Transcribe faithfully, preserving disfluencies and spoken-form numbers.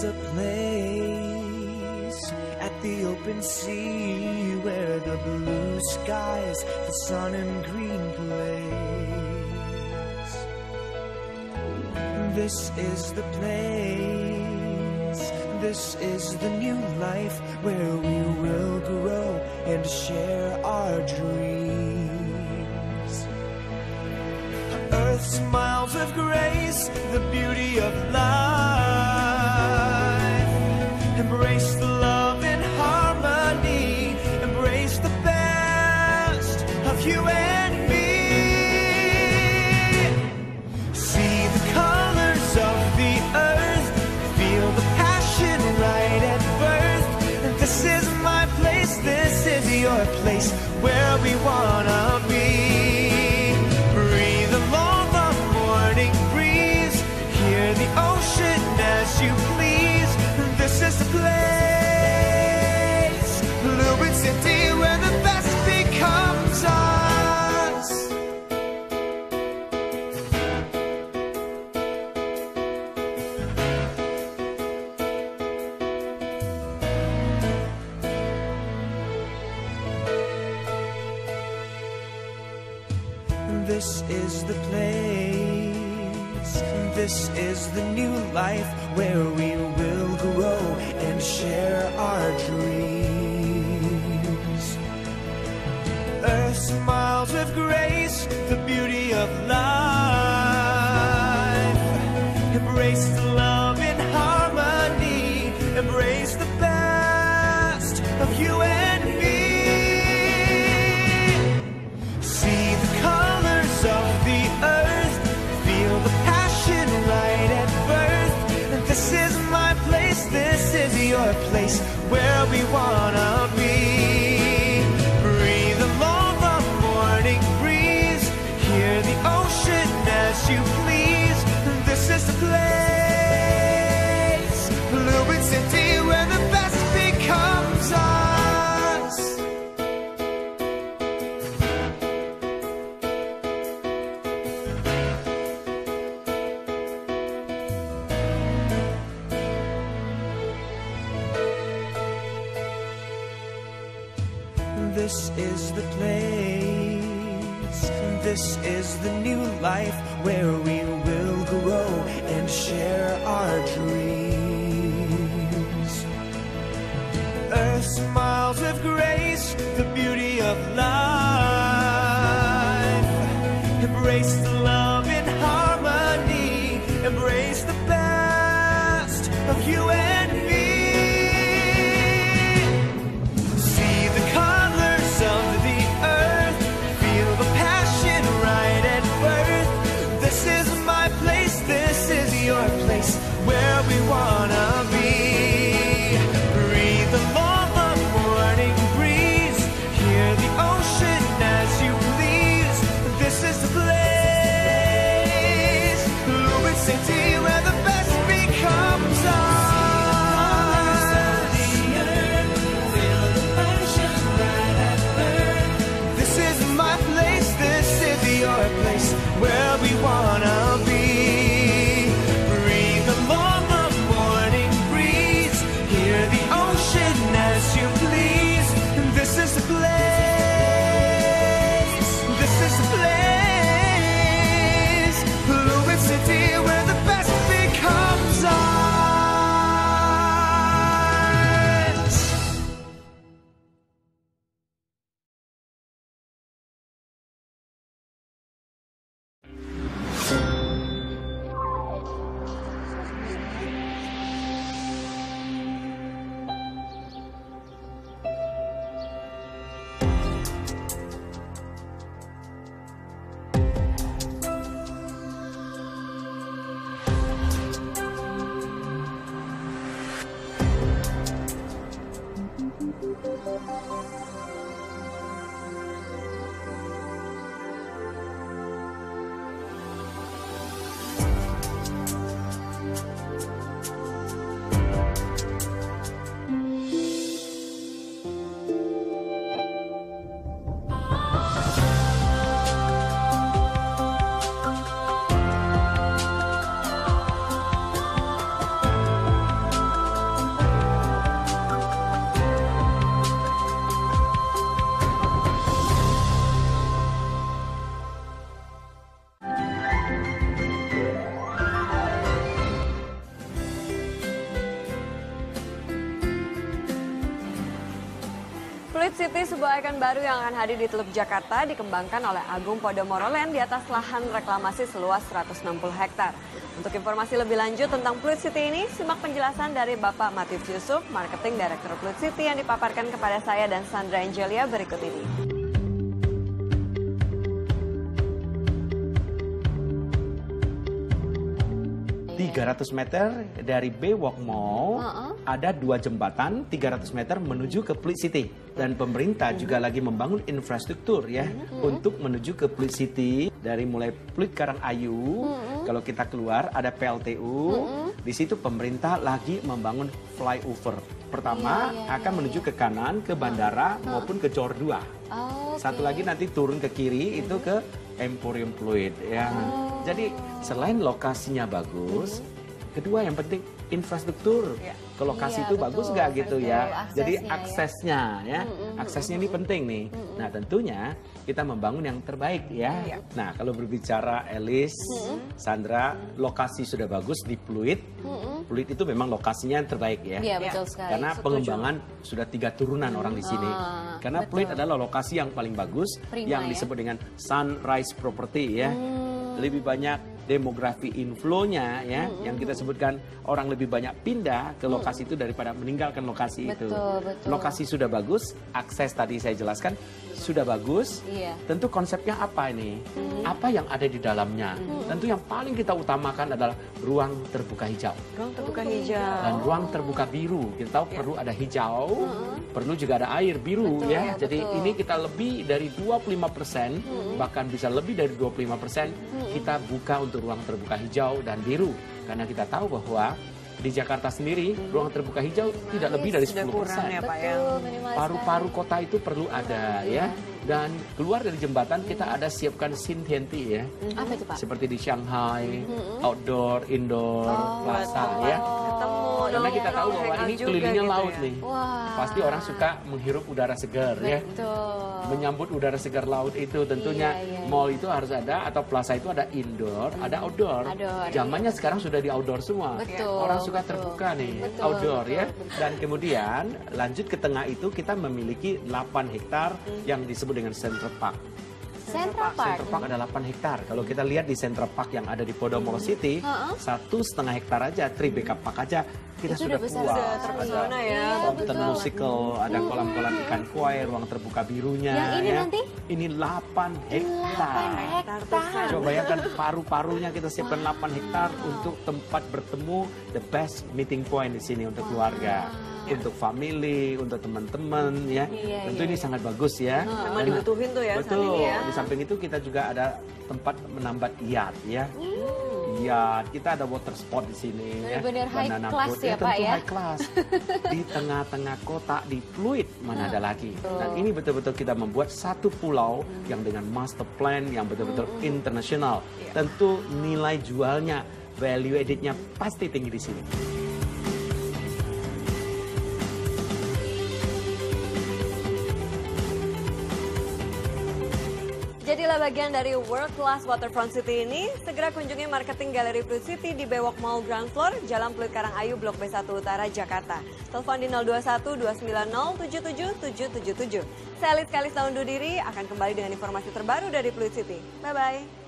is a place at the open sea where the blue skies, the sun and green place. This is the place, this is the new life where we will grow and share our dreams. Earth smiles with grace, the beauty of life. Embrace the love and harmony, embrace the best of you and me. See the colors of the earth, feel the passion right at birth. This is my place, this is your place, where we wanna be. Breathe along the morning breeze, hear the ocean as you please. This is the place, Lubin City, where the best becomes us. This is the place, this is the new life where we will grow and share our dreams. Earth smiles with grace, the beauty of life. Embrace the love and harmony, embrace the best of you and me. See the colors of the earth, feel the passion right at birth. This is my place, this is your place, where we wanna be. Breathe along the morning breeze, hear the ocean as you please. This is the place, Lubin City, where the best becomes us. This is the place, this is the new life where we will grow and share our dreams. Earth smiles with grace, the beauty of life. Embrace the love and harmony, embrace the best of you and me. Your place, where we wanna be. Breathe along the morning breeze, hear the ocean as you please. This is the place, Lubin City, where the best becomes us. This is my place, this is your place, where we wanna be. As you please, this is the place, this is the place, Lubin City, where the Fluid City, sebuah ikon baru yang akan hadir di Teluk Jakarta, dikembangkan oleh Agung Podomoro Land di atas lahan reklamasi seluas seratus enam puluh hektar. Untuk informasi lebih lanjut tentang Fluid City ini, simak penjelasan dari Bapak Matius Yusuf, Marketing Director Fluid City yang dipaparkan kepada saya dan Sandra Angelia berikut ini. tiga ratus meter dari Baywalk Mall, uh-uh. ada dua jembatan tiga ratus meter menuju ke Fluid City. Dan pemerintah uh-huh. juga lagi membangun infrastruktur ya uh-huh. untuk menuju ke Fluid City. Dari mulai Fluid Karangayu, uh-huh. kalau kita keluar ada P L T U, uh-huh. di situ pemerintah lagi membangun flyover. Pertama yeah, yeah, akan yeah, menuju yeah. ke kanan ke bandara uh-huh. maupun ke Jor dua. Oh, okay. Satu lagi nanti turun ke kiri uh-huh. itu ke Emporium Fluid ya. Oh. Jadi selain lokasinya bagus, mm-hmm. kedua yang penting infrastruktur yeah. ke lokasi yeah, itu betul, bagus nggak gitu ya. Aksesnya, jadi aksesnya ya, ya. Mm-hmm. aksesnya ini penting nih. Mm-hmm. Nah tentunya kita membangun yang terbaik ya. Yeah. Nah kalau berbicara Elis, mm-hmm. Sandra, lokasi sudah bagus di Fluid. Mm-hmm. Fluid itu memang lokasinya yang terbaik ya. Yeah, betul sekali. Karena Setuju. pengembangan sudah tiga turunan mm-hmm. orang di sini. Ah, Karena betul. Fluid adalah lokasi yang paling bagus, Prima, yang disebut ya? dengan sunrise property ya. Mm. Lebih banyak demografi inflow-nya ya, mm-hmm. yang kita sebutkan orang lebih banyak pindah ke lokasi mm-hmm. itu daripada meninggalkan lokasi betul, itu. Betul. Lokasi sudah bagus, akses tadi saya jelaskan sudah bagus. Iya. Tentu konsepnya apa ini? Mm-hmm. Apa yang ada di dalamnya? Mm-hmm. Tentu yang paling kita utamakan adalah ruang terbuka hijau. Ruang terbuka hijau. Dan ruang terbuka biru. Kita tahu yeah. perlu ada hijau, mm-hmm. perlu juga ada air biru betul, ya. ya. Jadi betul. ini kita lebih dari dua puluh lima persen, mm-hmm. bahkan bisa lebih dari dua puluh lima persen mm-hmm. kita buka untuk ruang terbuka hijau dan biru. Karena kita tahu bahwa di Jakarta sendiri, hmm. ruang terbuka hijau Minimalis, tidak lebih dari sepuluh persen. Ya, Pak, ya. Paru-paru kota itu perlu ada ya. Dan keluar dari jembatan kita ada siapkan Xintiandi ya. Apa itu, Pak? Seperti di Shanghai, hmm. outdoor, indoor, oh, plaza oh, ya. Oh, Karena kita tahu bahwa ini kelilingnya gitu laut ya? nih. Wah. Pasti orang suka menghirup udara segar ya. Menyambut udara segar laut itu tentunya iya, iya, iya. mall itu harus ada atau plaza itu ada indoor, hmm. ada outdoor. Zamannya sekarang sudah di outdoor semua. Betul, orang suka betul. terbuka nih, betul, outdoor betul, ya. Betul. Dan kemudian lanjut ke tengah itu kita memiliki delapan hektar hmm. yang disebut dengan Central Park. Central Park. Central Park ada delapan hektar. Kalau kita lihat di Central Park yang ada di Podomoro hmm. City, uh-huh. satu setengah hektar aja, Tribeca Park aja kita itu sudah puas. Terpesona ya. Fountain musical, ada kolam-kolam ikan koi, ruang terbuka birunya. Yang ini ya. nanti? Ini delapan hektar. hektar. Coba bayangkan paru-parunya kita siapkan delapan hektar untuk tempat bertemu, the best meeting point di sini untuk keluarga. Ya. Untuk family, untuk teman-teman ya. Iya, Tentu iya, ini iya. sangat bagus ya. Memang Dan, dibutuhin tuh ya. Betul. Ya. Di samping itu kita juga ada tempat menambat yacht ya. Hmm. Yacht, kita ada water sport di sini ya. Benar high class ya, ya Pak tentu ya. high class. Di tengah-tengah kota di Fluid mana hmm. ada lagi. Dan ini betul-betul kita membuat satu pulau hmm. yang dengan master plan yang betul-betul hmm. internasional. Yeah. Tentu nilai jualnya, value added-nya pasti tinggi di sini. Jadilah bagian dari World Class Waterfront City ini, segera kunjungi Marketing Gallery Fluid City di Baywalk Mall Ground Floor, Jalan Fluid Karangayu, Blok B satu Utara, Jakarta. Telepon di nol dua satu dua sembilan nol tujuh tujuh tujuh tujuh tujuh. Saya Elis Kalista undur diri, akan kembali dengan informasi terbaru dari Fluid City. Bye-bye.